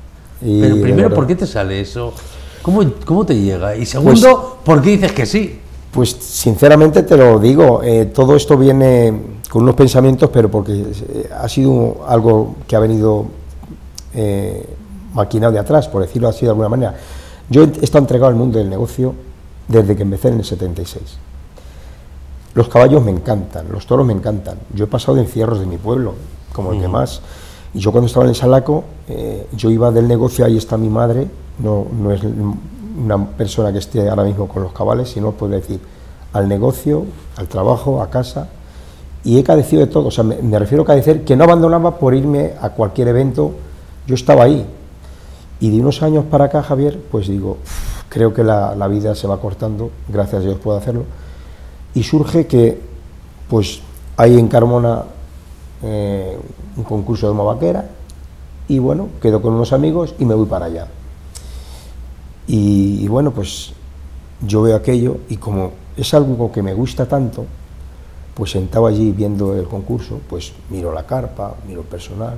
Pero primero, ¿por qué te sale eso? ¿Cómo te llega? Y segundo, ¿por qué dices que sí? Pues sinceramente te lo digo, todo esto viene con unos pensamientos, pero porque ha sido algo que ha venido maquinado de atrás, por decirlo así de alguna manera. Yo he estado entregado al mundo del negocio desde que empecé en el 76. Los caballos me encantan, los toros me encantan. Yo he pasado de encierros de mi pueblo, como el que más. Y yo cuando estaba en el Salaco, yo iba del negocio, ahí está mi madre, no es una persona que esté ahora mismo con los cabales, sino puedo decir, al negocio, al trabajo, a casa, y he cadecido de todo. O sea, me refiero a cadecer, que no abandonaba por irme a cualquier evento, yo estaba ahí. Y de unos años para acá, Javier, pues digo, creo que la vida se va cortando, gracias a Dios puedo hacerlo, y surge que, pues, hay en Carmona un concurso de vaquera, y bueno, quedo con unos amigos y me voy para allá. Y bueno, pues yo veo aquello, y como es algo que me gusta tanto, Pues sentado allí viendo el concurso, pues miro la carpa, miro el personal,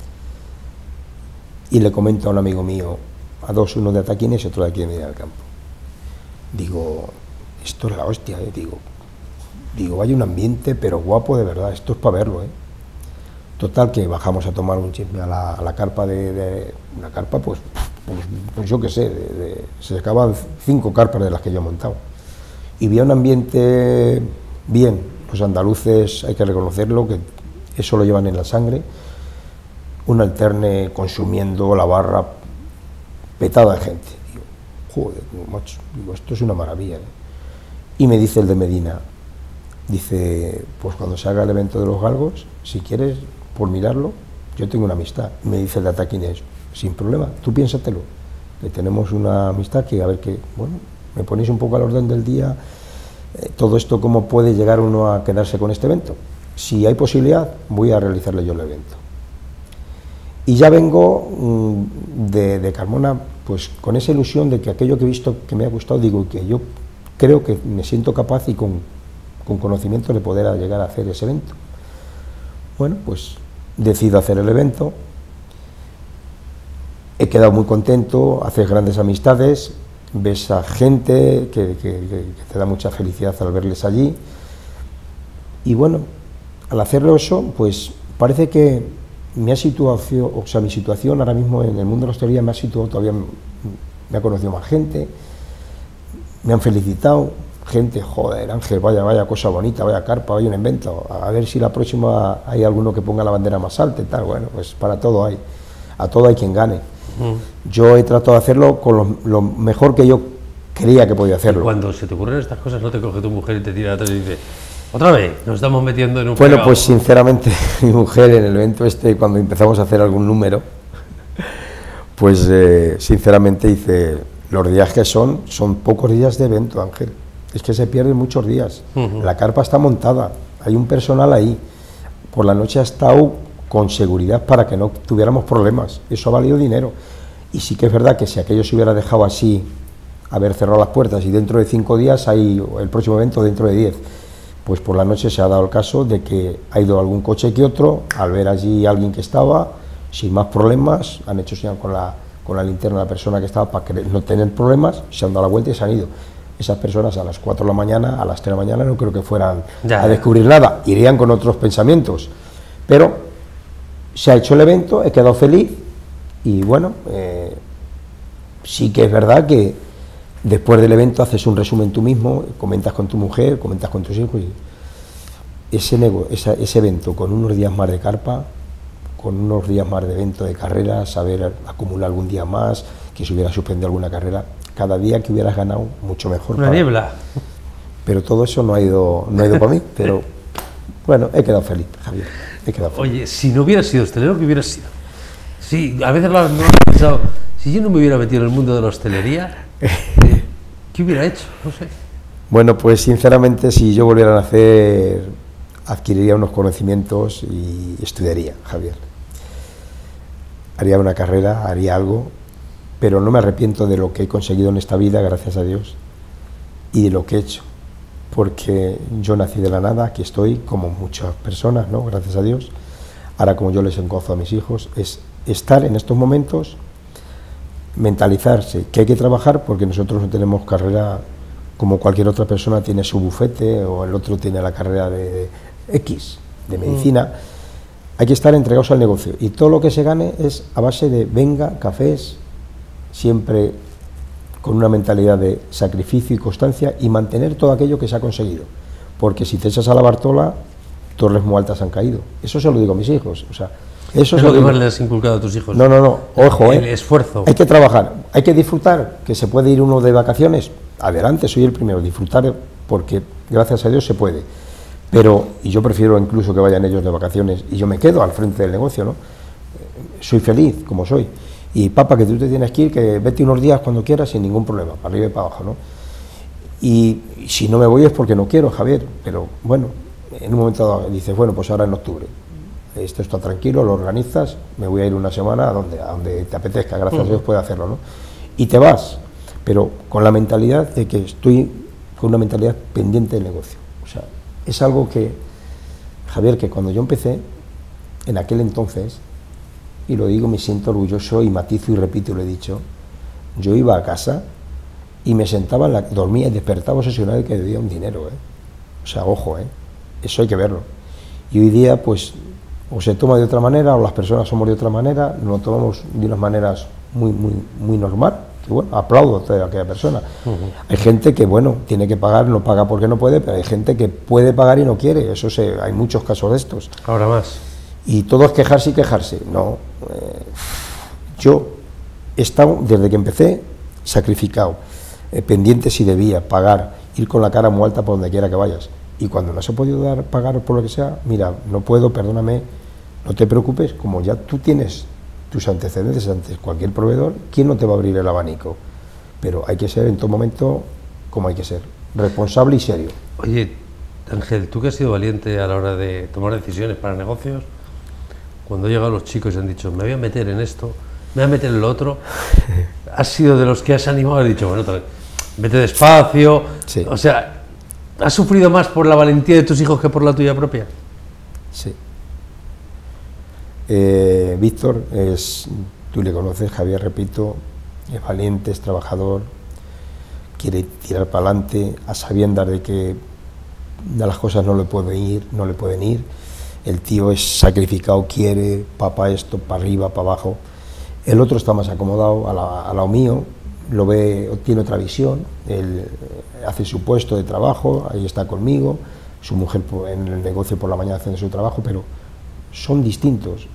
y le comento a un amigo mío, a dos, uno de Ataquines y otro de aquí de Medina del Campo. Digo, esto es la hostia, digo, vaya un ambiente, pero guapo de verdad, esto es para verlo, Total, que bajamos a tomar un chisme a la carpa de una carpa, pues yo qué sé, se acaban 5 carpas de las que yo he montado. Y vi un ambiente bien, los andaluces, hay que reconocerlo, que eso lo llevan en la sangre, un alterne consumiendo la barra petada de gente. Digo, joder, macho, digo, esto es una maravilla. Y me dice el de Medina, dice, pues cuando se haga el evento de los galgos, si quieres, por mirarlo, yo tengo una amistad. Me dice el de Ataquines, sin problema, tú piénsatelo, que tenemos una amistad que a ver que, bueno, me ponéis un poco al orden del día, todo esto, cómo puede llegar uno a quedarse con este evento. Si hay posibilidad, voy a realizarle yo el evento. Y ya vengo de Carmona, pues con esa ilusión de que aquello que he visto que me ha gustado, digo, que yo creo que me siento capaz y con conocimiento de poder llegar a hacer ese evento. Bueno, pues decido hacer el evento, he quedado muy contento, haces grandes amistades, ves a gente que te da mucha felicidad al verles allí, y bueno, al hacerlo eso, pues parece que me ha situado, o sea, mi situación ahora mismo en el mundo de la hostelería me ha situado todavía, me ha conocido más gente, me han felicitado, gente, joder, Ángel, vaya cosa bonita, vaya carpa, vaya un invento, a ver si la próxima hay alguno que ponga la bandera más alta y tal. Bueno, pues para todo hay, a todo hay quien gane. Yo he tratado de hacerlo con lo mejor que yo creía que podía hacerlo. Y cuando se te ocurren estas cosas, no te coge tu mujer y te tira atrás y dice, otra vez, nos estamos metiendo en un Bueno, fregado. pues sinceramente, mi mujer en el evento cuando empezamos a hacer algún número, pues sinceramente dice, los días que son pocos días de evento, Ángel. Es que se pierden muchos días. La carpa está montada, hay un personal ahí. Por la noche ha estado con seguridad para que no tuviéramos problemas. Eso ha valido dinero. Y sí que es verdad que si aquello se hubiera dejado así, haber cerrado las puertas y dentro de 5 días hay el próximo evento dentro de 10, pues por la noche se ha dado el caso de que ha ido algún coche que otro, al ver allí a alguien que estaba, sin más problemas, han hecho señal con la linterna a la persona que estaba para no tener problemas, se han dado la vuelta y se han ido. Esas personas a las 4 de la mañana, a las 3 de la mañana, no creo que fueran a descubrir nada, irían con otros pensamientos. Pero se ha hecho el evento, he quedado feliz y bueno, sí que es verdad que después del evento haces un resumen tú mismo, comentas con tu mujer, comentas con tus hijos y ese evento con unos días más de carpa, con unos días más de evento de carrera, saber acumular algún día más, que se hubiera suspendido alguna carrera, cada día que hubieras ganado, mucho mejor. Una niebla. Pero todo eso no ha ido para mí, pero bueno, he quedado feliz, Javier, he quedado feliz. Oye, si no hubieras sido hostelero, ¿qué hubieras sido? Sí, a veces lo he pensado, si yo no me hubiera metido en el mundo de la hostelería, ¿qué hubiera hecho? No sé. Bueno, pues sinceramente, si yo volviera a nacer, adquiriría unos conocimientos y estudiaría, Javier. Haría una carrera, haría algo, pero no me arrepiento de lo que he conseguido en esta vida, gracias a Dios, y de lo que he hecho, porque yo nací de la nada, aquí estoy, como muchas personas, ¿no? Gracias a Dios. Ahora, como yo les encozo a mis hijos, es estar en estos momentos, mentalizarse que hay que trabajar, porque nosotros no tenemos carrera como cualquier otra persona tiene su bufete, o el otro tiene la carrera de X, de medicina. Hay que estar entregados al negocio, y todo lo que se gane es a base de venga, cafés, siempre con una mentalidad de sacrificio y constancia, y mantener todo aquello que se ha conseguido, porque si te echas a la Bartola, torres muy altas han caído. Eso se lo digo a mis hijos, o sea, eso es lo que más le has inculcado a tus hijos. No, ojo, el esfuerzo. Hay que trabajar, hay que disfrutar, que se puede ir uno de vacaciones, adelante, soy el primero, disfrutar, porque gracias a Dios se puede, pero, y yo prefiero incluso que vayan ellos de vacaciones, y yo me quedo al frente del negocio, ¿no? Soy feliz, como soy. Y papá, que tú te tienes que ir, que vete unos días cuando quieras sin ningún problema, para arriba y para abajo, ¿no? Y si no me voy es porque no quiero, Javier, pero bueno, en un momento dado dices, bueno, pues ahora en octubre, esto está tranquilo, lo organizas, me voy a ir una semana a donde te apetezca, gracias a Dios puede hacerlo, ¿no? Y te vas, pero con la mentalidad de que estoy con una mentalidad pendiente del negocio, o sea, es algo que, Javier, que cuando yo empecé, en aquel entonces, y lo digo, me siento orgulloso y matizo y repito y lo he dicho, yo iba a casa y me sentaba, dormía y despertaba obsesionado de que debía un dinero, o sea, ojo, eso hay que verlo. Y hoy día, pues, o se toma de otra manera, o las personas somos de otra manera, lo tomamos de unas maneras muy normal, que bueno, aplaudo a toda aquella persona. Hay gente que, bueno, tiene que pagar, no paga porque no puede, pero hay gente que puede pagar y no quiere, hay muchos casos de estos. Ahora más. Y todo es quejarse y quejarse, no. Yo he estado, desde que empecé, sacrificado, pendiente si debía, pagar, ir con la cara muy alta por donde quiera que vayas. Y cuando no se ha podido pagar por lo que sea, mira, no puedo, perdóname, no te preocupes, como ya tú tienes tus antecedentes ante cualquier proveedor, ¿quién no te va a abrir el abanico? Pero hay que ser en todo momento como hay que ser, responsable y serio. Oye, Ángel, tú que has sido valiente a la hora de tomar decisiones para negocios, cuando llegan los chicos y han dicho, me voy a meter en esto, me voy a meter en lo otro, has sido de los que has animado y has dicho, bueno, vete despacio, sí. O sea, ¿has sufrido más por la valentía de tus hijos que por la tuya propia? Sí. Víctor, tú le conoces, Javier, repito, es valiente, es trabajador, quiere tirar para adelante, a sabiendas de que de las cosas no le pueden ir, el tío es sacrificado, quiere, papá esto, para arriba, para abajo, el otro está más acomodado a lo mío, lo ve, tiene otra visión, él hace su puesto de trabajo, ahí está conmigo, su mujer en el negocio por la mañana haciendo su trabajo, pero son distintos.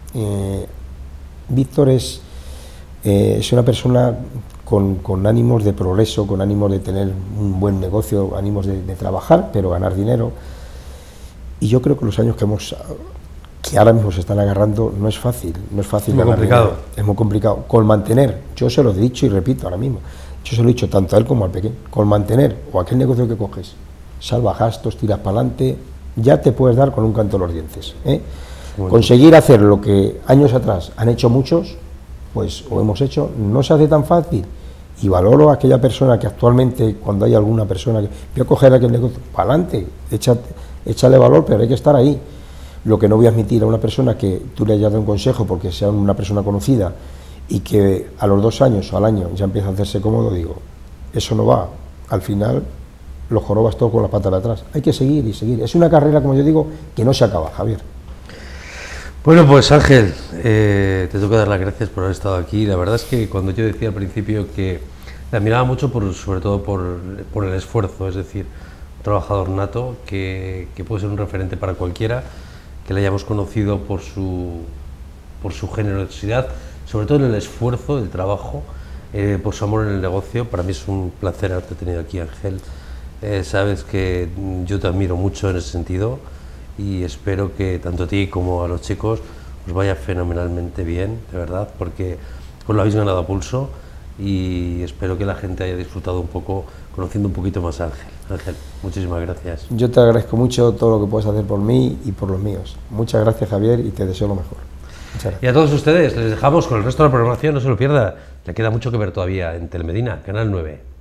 Víctor es una persona con ánimos de progreso, con ánimos de tener un buen negocio, ánimos de trabajar, pero ganar dinero. Y yo creo que los años que ahora mismo se están agarrando no es fácil ganar dinero. Es muy complicado. Con mantener, yo se lo he dicho y repito ahora mismo, yo se lo he dicho tanto a él como al pequeño, con mantener, o aquel negocio que coges, salva gastos, tiras para adelante, ya te puedes dar con un canto de los dientes. Bueno. Conseguir hacer lo que años atrás han hecho muchos, pues, o hemos hecho, no se hace tan fácil. Y valoro a aquella persona que actualmente, cuando hay alguna persona que voy a coger aquel negocio, para adelante, échale valor, pero hay que estar ahí. Lo que no voy a admitir a una persona que tú le hayas dado un consejo porque sea una persona conocida y que a los 2 años o al año ya empieza a hacerse cómodo, digo, eso no va. Al final los jorobas todo con la pata de atrás. Hay que seguir y seguir. Es una carrera, como yo digo, que no se acaba, Javier. Bueno, pues Ángel, te tengo que dar las gracias por haber estado aquí. La verdad es que cuando yo decía al principio que la admiraba mucho, sobre todo por el esfuerzo, es decir, un trabajador nato que puede ser un referente para cualquiera, que le hayamos conocido por su generosidad, sobre todo en el esfuerzo del trabajo, por su amor en el negocio. Para mí es un placer haberte tenido aquí, Ángel. Sabes que yo te admiro mucho en ese sentido y espero que tanto a ti como a los chicos os vaya fenomenalmente bien, de verdad, porque os lo habéis ganado a pulso y espero que la gente haya disfrutado un poco, conociendo un poquito más a Ángel. Ángel, muchísimas gracias. Yo te agradezco mucho todo lo que puedes hacer por mí y por los míos. Muchas gracias, Javier, y te deseo lo mejor. Muchas gracias. Y a todos ustedes les dejamos con el resto de la programación, no se lo pierda, le queda mucho que ver todavía en Telemedina, Canal 9.